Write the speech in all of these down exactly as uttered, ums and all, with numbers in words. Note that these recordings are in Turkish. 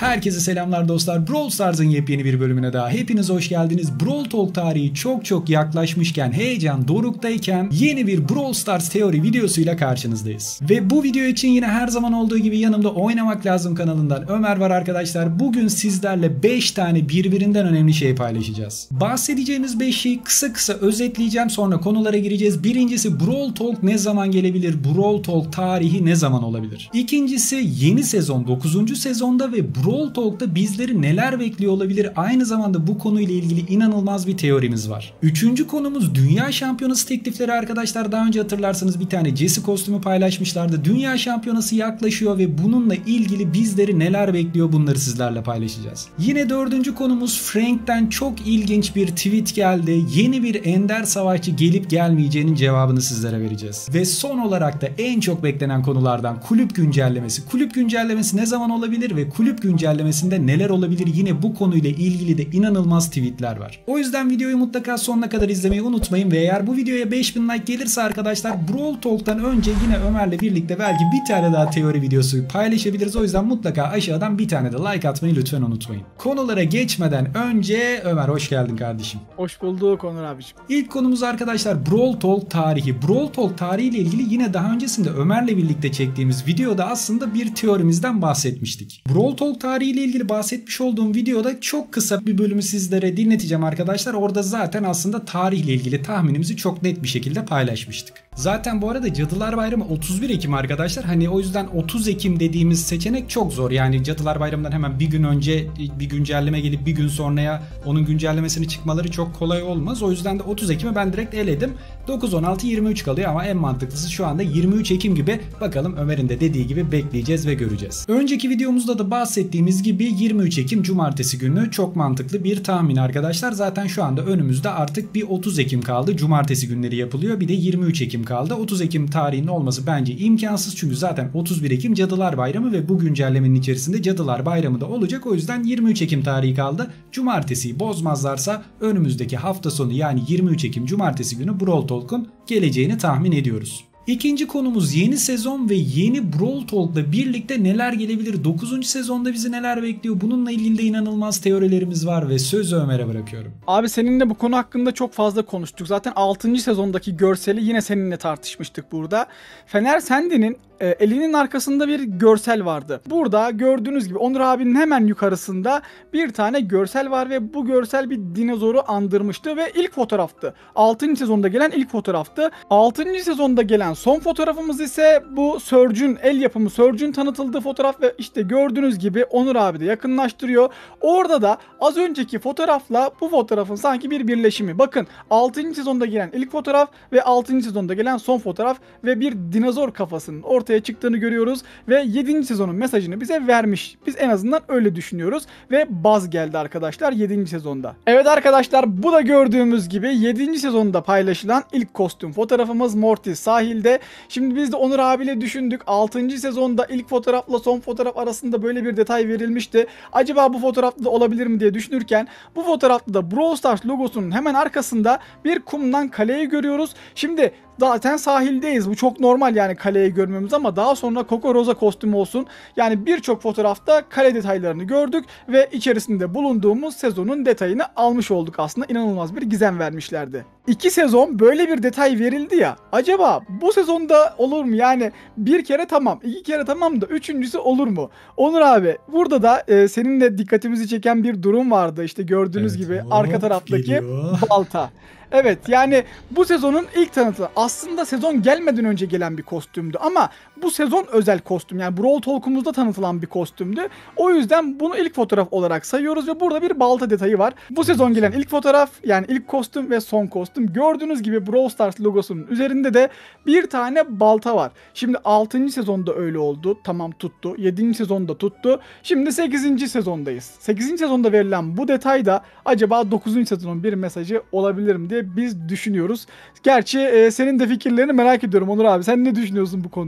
Herkese selamlar dostlar. Brawl Stars'ın yepyeni bir bölümüne daha hepiniz hoş geldiniz. Brawl Talk tarihi çok çok yaklaşmışken, heyecan doruktayken yeni bir Brawl Stars teori videosuyla karşınızdayız. Ve bu video için yine her zaman olduğu gibi yanımda Oynamak Lazım kanalından Ömer var arkadaşlar. Bugün sizlerle beş tane birbirinden önemli şey paylaşacağız. Bahsedeceğimiz beş şeyi kısa kısa özetleyeceğim, sonra konulara gireceğiz. Birincisi, Brawl Talk ne zaman gelebilir? Brawl Talk tarihi ne zaman olabilir? İkincisi, yeni sezon dokuzuncu sezonda ve Brawl Talk'ta bizleri neler bekliyor olabilir? Aynı zamanda bu konuyla ilgili inanılmaz bir teorimiz var. Üçüncü konumuz Dünya Şampiyonası teklifleri arkadaşlar. Daha önce hatırlarsanız bir tane Jessie kostümü paylaşmışlardı. Dünya Şampiyonası yaklaşıyor ve bununla ilgili bizleri neler bekliyor, bunları sizlerle paylaşacağız. Yine dördüncü konumuz, Frank'ten çok ilginç bir tweet geldi. Yeni bir ender savaşçı gelip gelmeyeceğinin cevabını sizlere vereceğiz. Ve son olarak da en çok beklenen konulardan kulüp güncellemesi. Kulüp güncellemesi ne zaman olabilir ve kulüp güncellemesinde neler olabilir? Yine bu konuyla ilgili de inanılmaz tweetler var. O yüzden videoyu mutlaka sonuna kadar izlemeyi unutmayın ve eğer bu videoya beş bin like gelirse arkadaşlar, Brawl Talk'tan önce yine Ömer'le birlikte belki bir tane daha teori videosu paylaşabiliriz. O yüzden mutlaka aşağıdan bir tane de like atmayı lütfen unutmayın. Konulara geçmeden önce Ömer, hoş geldin kardeşim. Hoş bulduk Onur abiciğim. İlk konumuz arkadaşlar Brawl Talk tarihi. Brawl Talk tarihi ile ilgili yine daha öncesinde Ömer'le birlikte çektiğimiz videoda aslında bir teorimizden bahsetmiştik. Brawl Talk tarihi ile ilgili bahsetmiş olduğum videoda çok kısa bir bölümü sizlere dinleteceğim arkadaşlar. Orada zaten aslında tarihle ilgili tahminimizi çok net bir şekilde paylaşmıştık. Zaten bu arada Cadılar Bayramı otuz bir Ekim arkadaşlar. Hani o yüzden otuz Ekim dediğimiz seçenek çok zor. Yani Cadılar Bayramı'ndan hemen bir gün önce bir güncelleme gelip bir gün sonraya onun güncellemesini çıkmaları çok kolay olmaz. O yüzden de otuz Ekim'i ben direkt eledim. dokuz, on altı, yirmi üç kalıyor ama en mantıklısı şu anda yirmi üç Ekim gibi. Bakalım Ömer'in de dediği gibi bekleyeceğiz ve göreceğiz. Önceki videomuzda da bahsettiğimiz gibi yirmi üç Ekim Cumartesi günü çok mantıklı bir tahmin arkadaşlar. Zaten şu anda önümüzde artık bir otuz Ekim kaldı. Cumartesi günleri yapılıyor. Bir de yirmi üç Ekim kaldı. otuz Ekim tarihinin olması bence imkansız. Çünkü zaten otuz bir Ekim Cadılar Bayramı ve bu güncellemenin içerisinde Cadılar Bayramı da olacak. O yüzden yirmi üç Ekim tarihi kaldı. Cumartesiyi bozmazlarsa önümüzdeki hafta sonu yani yirmi üç Ekim Cumartesi günü Brawl Talk'un geleceğini tahmin ediyoruz. İkinci konumuz yeni sezon ve yeni Brawl Talk'la birlikte neler gelebilir? dokuzuncu sezonda bizi neler bekliyor? Bununla ilgili de inanılmaz teorilerimiz var ve sözü Ömer'e bırakıyorum. Abi seninle bu konu hakkında çok fazla konuştuk. Zaten altıncı sezondaki görseli yine seninle tartışmıştık burada. Fener Sendi'nin e, elinin arkasında bir görsel vardı. Burada gördüğünüz gibi Onur abinin hemen yukarısında bir tane görsel var ve bu görsel bir dinozoru andırmıştı ve ilk fotoğraftı. altıncı sezonda gelen ilk fotoğraftı. altıncı sezonda gelen son fotoğrafımız ise bu Surge'ün, el yapımı Surge'ün tanıtıldığı fotoğraf ve işte gördüğünüz gibi Onur abi de yakınlaştırıyor. Orada da az önceki fotoğrafla bu fotoğrafın sanki bir birleşimi. Bakın altıncı sezonda gelen ilk fotoğraf ve altıncı sezonda gelen son fotoğraf ve bir dinozor kafasının ortaya çıktığını görüyoruz ve yedinci sezonun mesajını bize vermiş. Biz en azından öyle düşünüyoruz ve baz geldi arkadaşlar yedinci sezonda. Evet arkadaşlar, bu da gördüğümüz gibi yedinci sezonda paylaşılan ilk kostüm fotoğrafımız Mortis sahilde. Şimdi biz de Onur abiyle düşündük. altıncı sezonda ilk fotoğrafla son fotoğraf arasında böyle bir detay verilmişti. Acaba bu fotoğrafta da olabilir mi diye düşünürken bu fotoğrafta da Brawl Stars logosunun hemen arkasında bir kumdan kaleyi görüyoruz. Şimdi zaten sahildeyiz. Bu çok normal yani kaleyi görmemiz ama daha sonra Coco Rosa kostümü olsun. Yani birçok fotoğrafta kale detaylarını gördük ve içerisinde bulunduğumuz sezonun detayını almış olduk aslında. İnanılmaz bir gizem vermişlerdi. İki sezon böyle bir detay verildi ya. Acaba bu sezonda olur mu? Yani bir kere tamam, iki kere tamam da üçüncüsü olur mu? Onur abi, burada da e, senin de dikkatimizi çeken bir durum vardı. İşte gördüğünüz evet, gibi arka taraftaki geliyor. Balta. Evet, yani bu sezonun ilk tanıtımı aslında sezon gelmeden önce gelen bir kostümdü ama bu sezon özel kostüm, yani Brawl Talk'umuzda tanıtılan bir kostümdü. O yüzden bunu ilk fotoğraf olarak sayıyoruz ve burada bir balta detayı var. Bu sezon gelen ilk fotoğraf, yani ilk kostüm ve son kostüm. Gördüğünüz gibi Brawl Stars logosunun üzerinde de bir tane balta var. Şimdi altıncı sezonda öyle oldu. Tamam, tuttu. yedinci sezonda tuttu. Şimdi sekizinci sezondayız. sekizinci sezonda verilen bu detay da acaba dokuzuncu sezonun bir mesajı olabilir mi diye biz düşünüyoruz. Gerçi e, senin de fikirlerini merak ediyorum Onur abi. Sen ne düşünüyorsun bu konuda?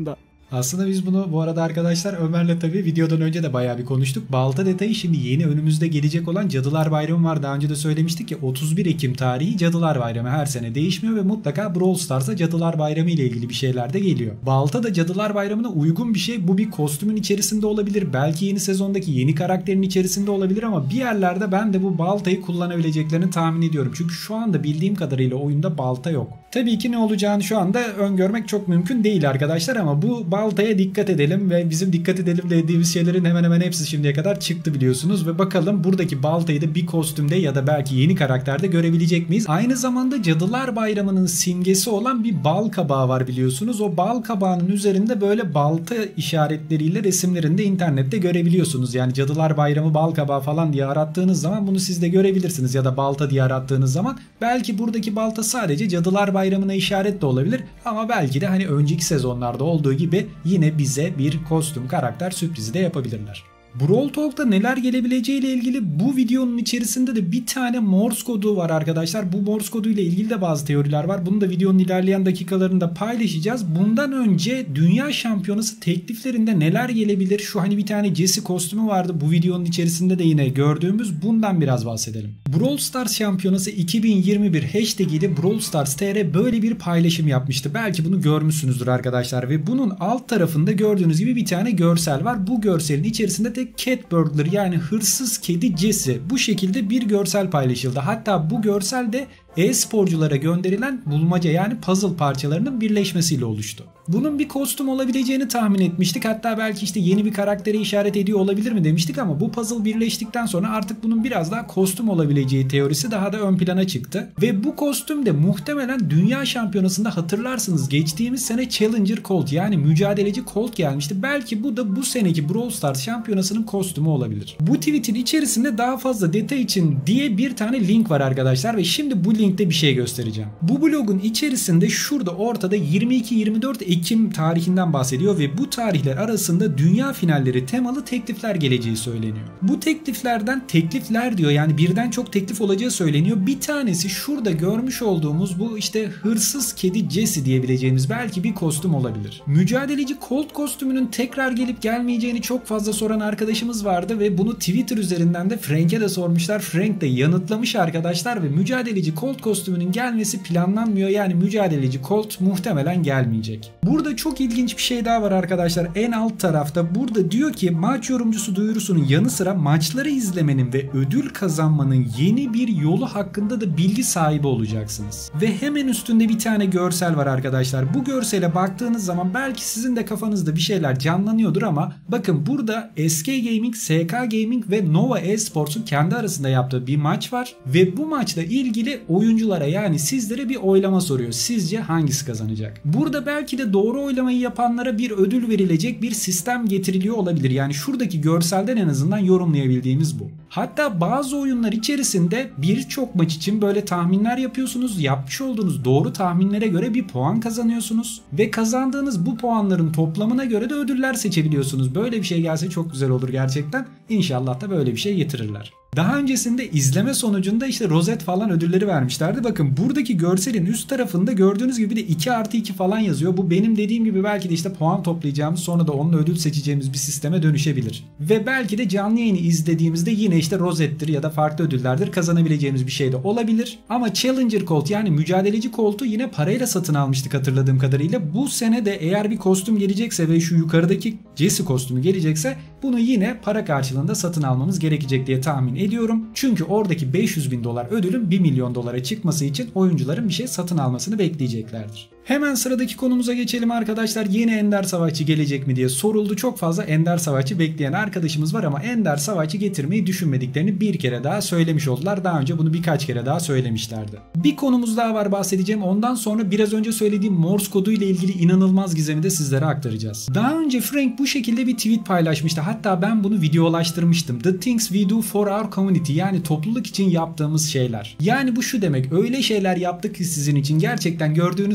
Aslında biz bunu bu arada arkadaşlar Ömer'le tabii videodan önce de bayağı bir konuştuk. Balta detayı şimdi yeni önümüzde gelecek olan Cadılar Bayramı var. Daha önce de söylemiştik ki otuz bir Ekim tarihi Cadılar Bayramı her sene değişmiyor ve mutlaka Brawl Stars'a Cadılar Bayramı ile ilgili bir şeyler de geliyor. Balta da Cadılar Bayramı'na uygun bir şey. Bu bir kostümün içerisinde olabilir. Belki yeni sezondaki yeni karakterin içerisinde olabilir ama bir yerlerde ben de bu baltayı kullanabileceklerini tahmin ediyorum. Çünkü şu anda bildiğim kadarıyla oyunda balta yok. Tabii ki ne olacağını şu anda öngörmek çok mümkün değil arkadaşlar ama bu baltaya dikkat edelim ve bizim dikkat edelim dediğimiz şeylerin hemen hemen hepsi şimdiye kadar çıktı biliyorsunuz ve bakalım buradaki baltayı da bir kostümde ya da belki yeni karakterde görebilecek miyiz? Aynı zamanda Cadılar Bayramı'nın simgesi olan bir bal kabağı var biliyorsunuz. O bal kabağının üzerinde böyle balta işaretleriyle resimlerini de internette görebiliyorsunuz. Yani Cadılar Bayramı bal kabağı falan diye arattığınız zaman bunu siz de görebilirsiniz ya da balta diye arattığınız zaman belki buradaki balta sadece Cadılar Bayramı'na işaret de olabilir ama belki de hani önceki sezonlarda olduğu gibi yine bize bir kostüm karakter sürprizi de yapabilirler. Brawl Talk'ta neler gelebileceği ile ilgili bu videonun içerisinde de bir tane Morse kodu var arkadaşlar. Bu Morse kodu ile ilgili de bazı teoriler var. Bunu da videonun ilerleyen dakikalarında paylaşacağız. Bundan önce Dünya Şampiyonası tekliflerinde neler gelebilir? Şu hani bir tane Jessie kostümü vardı. Bu videonun içerisinde de yine gördüğümüz bundan biraz bahsedelim. Brawl Stars Şampiyonası iki bin yirmi bir hashtag ile Brawl Stars T R böyle bir paylaşım yapmıştı. Belki bunu görmüşsünüzdür arkadaşlar ve bunun alt tarafında gördüğünüz gibi bir tane görsel var. Bu görselin içerisinde de Cat Burglar yani hırsız kedi Jessie bu şekilde bir görsel paylaşıldı. Hatta bu görsel de e-sporculara gönderilen bulmaca yani puzzle parçalarının birleşmesiyle oluştu. Bunun bir kostüm olabileceğini tahmin etmiştik. Hatta belki işte yeni bir karaktere işaret ediyor olabilir mi demiştik ama bu puzzle birleştikten sonra artık bunun biraz daha kostüm olabileceği teorisi daha da ön plana çıktı. Ve bu kostüm de muhtemelen Dünya Şampiyonası'nda hatırlarsınız geçtiğimiz sene Challenger Colt yani mücadeleci Colt gelmişti. Belki bu da bu seneki Brawl Stars Şampiyonası'nın kostümü olabilir. Bu tweetin içerisinde daha fazla detay için diye bir tane link var arkadaşlar ve şimdi bu linkte bir şey göstereceğim. Bu blogun içerisinde şurada ortada yirmi iki yirmi dört Ekim tarihinden bahsediyor ve bu tarihler arasında dünya finalleri temalı teklifler geleceği söyleniyor. Bu tekliflerden teklifler diyor yani birden çok teklif olacağı söyleniyor. Bir tanesi şurada görmüş olduğumuz bu işte hırsız kedi Jessie diyebileceğimiz belki bir kostüm olabilir. Mücadeleci Colt kostümünün tekrar gelip gelmeyeceğini çok fazla soran arkadaşımız vardı ve bunu Twitter üzerinden de Frank'e de sormuşlar. Frank de yanıtlamış arkadaşlar ve mücadeleci Colt kostümünün gelmesi planlanmıyor. Yani mücadeleci Colt muhtemelen gelmeyecek. Burada çok ilginç bir şey daha var arkadaşlar. En alt tarafta burada diyor ki maç yorumcusu duyurusunun yanı sıra maçları izlemenin ve ödül kazanmanın yeni bir yolu hakkında da bilgi sahibi olacaksınız. Ve hemen üstünde bir tane görsel var arkadaşlar. Bu görsele baktığınız zaman belki sizin de kafanızda bir şeyler canlanıyordur ama bakın burada S K Gaming, S K Gaming ve Nova Esports'un kendi arasında yaptığı bir maç var ve bu maçla ilgili oyunculara yani sizlere bir oylama soruyor. Sizce hangisi kazanacak? Burada belki de doğru oylamayı yapanlara bir ödül verilecek bir sistem getiriliyor olabilir. Yani şuradaki görselden en azından yorumlayabildiğimiz bu. Hatta bazı oyunlar içerisinde birçok maç için böyle tahminler yapıyorsunuz. Yapmış olduğunuz doğru tahminlere göre bir puan kazanıyorsunuz. Ve kazandığınız bu puanların toplamına göre de ödüller seçebiliyorsunuz. Böyle bir şey gelse çok güzel olur gerçekten. İnşallah da böyle bir şey getirirler. Daha öncesinde izleme sonucunda işte rozet falan ödülleri vermişlerdi. Bakın buradaki görselin üst tarafında gördüğünüz gibi de iki artı iki falan yazıyor. Bu benim dediğim gibi belki de işte puan toplayacağımız sonra da onunla ödül seçeceğimiz bir sisteme dönüşebilir. Ve belki de canlı yayını izlediğimizde yine işte rozettir ya da farklı ödüllerdir kazanabileceğimiz bir şey de olabilir. Ama Challenger Colt yani mücadeleci Colt'u yine parayla satın almıştık hatırladığım kadarıyla. Bu sene de eğer bir kostüm gelecekse ve şu yukarıdaki Jessie kostümü gelecekse bunu yine para karşılığında satın almamız gerekecek diye tahmin ediyorum. Çünkü oradaki beş yüz bin dolar ödülün bir milyon dolara çıkması için oyuncuların bir şey satın almasını bekleyeceklerdir. Hemen sıradaki konumuza geçelim arkadaşlar. Yeni Ender Savaşçı gelecek mi diye soruldu. Çok fazla Ender Savaşçı bekleyen arkadaşımız var ama Ender Savaşçı getirmeyi düşünmediklerini bir kere daha söylemiş oldular. Daha önce bunu birkaç kere daha söylemişlerdi. Bir konumuz daha var bahsedeceğim. Ondan sonra biraz önce söylediğim Morse kodu ile ilgili inanılmaz gizemi de sizlere aktaracağız. Daha önce Frank bu şekilde bir tweet paylaşmıştı. Hatta ben bunu videolaştırmıştım. The things we do for our community yani topluluk için yaptığımız şeyler. Yani bu şu demek. Öyle şeyler yaptık ki sizin için gerçekten gördüğünüz zaman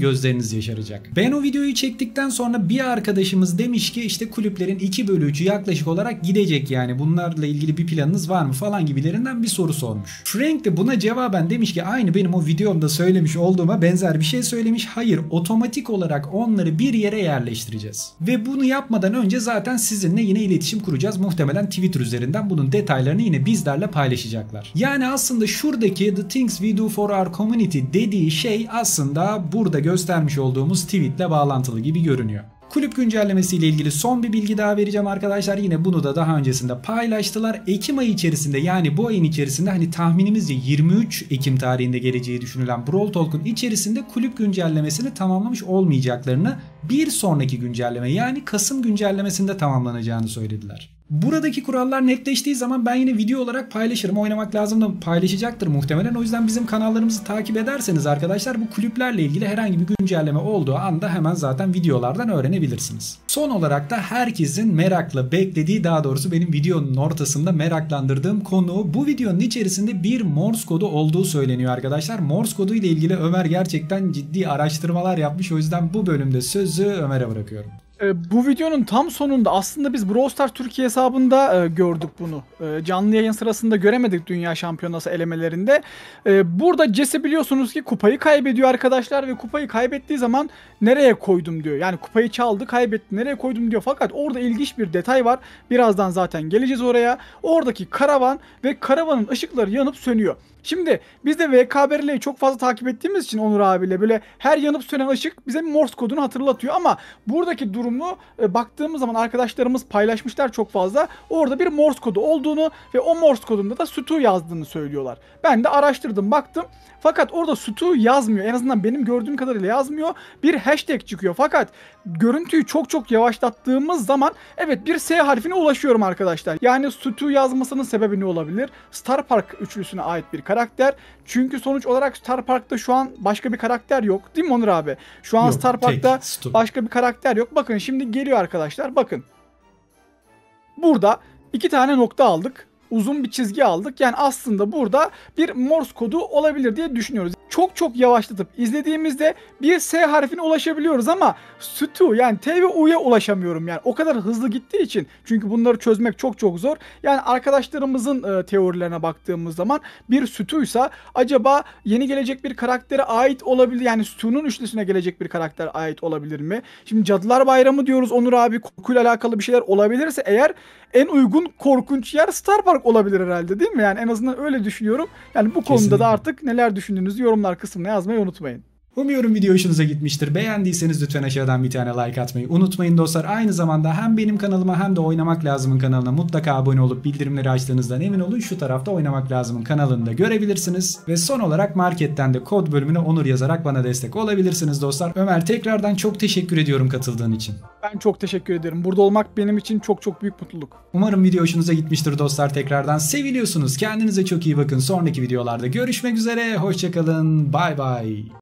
gözleriniz yaşaracak. Ben o videoyu çektikten sonra bir arkadaşımız demiş ki işte kulüplerin iki bölü üçü yaklaşık olarak gidecek, yani bunlarla ilgili bir planınız var mı falan gibilerinden bir soru sormuş. Frank de buna cevaben demiş ki aynı benim o videomda söylemiş olduğuma benzer bir şey söylemiş. Hayır, otomatik olarak onları bir yere yerleştireceğiz. Ve bunu yapmadan önce zaten sizinle yine iletişim kuracağız. Muhtemelen Twitter üzerinden bunun detaylarını yine bizlerle paylaşacaklar. Yani aslında şuradaki The Things We Do For Our Community dediği şey aslında burada göstermiş olduğumuz tweetle bağlantılı gibi görünüyor. Kulüp güncellemesiyle ilgili son bir bilgi daha vereceğim arkadaşlar. Yine bunu da daha öncesinde paylaştılar. Ekim ayı içerisinde, yani bu ayın içerisinde, hani tahminimizce yirmi üç Ekim tarihinde geleceği düşünülen Brawl Talk'un içerisinde kulüp güncellemesini tamamlamış olmayacaklarını, bir sonraki güncelleme yani Kasım güncellemesinde tamamlanacağını söylediler. Buradaki kurallar netleştiği zaman ben yine video olarak paylaşırım. Oynamak lazım da paylaşacaktır muhtemelen. O yüzden bizim kanallarımızı takip ederseniz arkadaşlar bu kulüplerle ilgili herhangi bir güncelleme olduğu anda hemen zaten videolardan öğrenebilirsiniz. Son olarak da herkesin merakla beklediği, daha doğrusu benim videonun ortasında meraklandırdığım konu, bu videonun içerisinde bir Morse kodu olduğu söyleniyor arkadaşlar. Morse kodu ile ilgili Ömer gerçekten ciddi araştırmalar yapmış. O yüzden bu bölümde sözü Ömer'e bırakıyorum. E, bu videonun tam sonunda aslında biz Brawl Stars Türkiye hesabında e, gördük bunu. E, canlı yayın sırasında göremedik Dünya Şampiyonası elemelerinde. E, burada Jesse biliyorsunuz ki kupayı kaybediyor arkadaşlar ve kupayı kaybettiği zaman nereye koydum diyor. Yani kupayı çaldı, kaybetti, nereye koydum diyor. Fakat orada ilginç bir detay var. Birazdan zaten geleceğiz oraya. Oradaki karavan ve karavanın ışıkları yanıp sönüyor. Şimdi biz de V K B R L'yi çok fazla takip ettiğimiz için Onur abiyle böyle her yanıp sönen ışık bize Morse kodunu hatırlatıyor ama buradaki durumu e, baktığımız zaman arkadaşlarımız paylaşmışlar çok fazla. Orada bir Morse kodu olduğunu ve o Morse kodunda da Stu yazdığını söylüyorlar. Ben de araştırdım, baktım. Fakat orada Stu yazmıyor. En azından benim gördüğüm kadarıyla yazmıyor. Bir hashtag çıkıyor. Fakat görüntüyü çok çok yavaşlattığımız zaman evet bir S harfine ulaşıyorum arkadaşlar. Yani Stu yazmasının sebebi ne olabilir? Star Park üçlüsüne ait bir karakter. Çünkü sonuç olarak Star Park'ta şu an başka bir karakter yok. Değil mi Onur abi? Şu an yok, Star Park'ta başka bir karakter yok. Bakın şimdi geliyor arkadaşlar. Bakın. Burada iki tane nokta aldık. Uzun bir çizgi aldık. Yani aslında burada bir Morse kodu olabilir diye düşünüyoruz. Çok çok yavaşlatıp izlediğimizde bir S harfine ulaşabiliyoruz ama Stu yani T ve U'ya ulaşamıyorum. Yani o kadar hızlı gittiği için. Çünkü bunları çözmek çok çok zor. Yani arkadaşlarımızın e, teorilerine baktığımız zaman bir Stu'ysa acaba yeni gelecek bir karaktere ait olabilir. Yani Stu'nun üçlüsüne gelecek bir karakter ait olabilir mi? Şimdi Cadılar Bayramı diyoruz Onur abi. Korkuyla alakalı bir şeyler olabilirse eğer en uygun korkunç yer Star Park olabilir herhalde, değil mi? Yani en azından öyle düşünüyorum. Yani bu konuda Kesinlikle. Da artık neler düşündüğünüzü yorumlar kısmına yazmayı unutmayın. Umuyorum video hoşunuza gitmiştir. Beğendiyseniz lütfen aşağıdan bir tane like atmayı unutmayın dostlar. Aynı zamanda hem benim kanalıma hem de Oynamak Lazım'ın kanalına mutlaka abone olup bildirimleri açtığınızdan emin olun. Şu tarafta Oynamak Lazım'ın kanalını da görebilirsiniz. Ve son olarak marketten de kod bölümüne Onur yazarak bana destek olabilirsiniz dostlar. Ömer, tekrardan çok teşekkür ediyorum katıldığın için. Ben çok teşekkür ederim. Burada olmak benim için çok çok büyük mutluluk. Umarım video hoşunuza gitmiştir dostlar. Tekrardan seviliyorsunuz. Kendinize çok iyi bakın. Sonraki videolarda görüşmek üzere. Hoşçakalın. Bay bay.